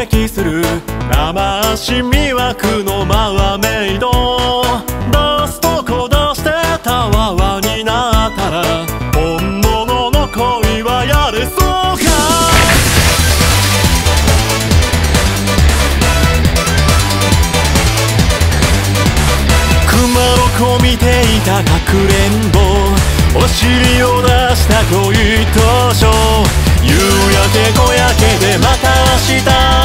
撃する生足魅惑のマーメイド。ラストこ出してたわわになったら本物の恋はやれそうか。熊の子見ていたかくれんぼ、お尻を出した恋当初。夕焼け小焼けでまた明日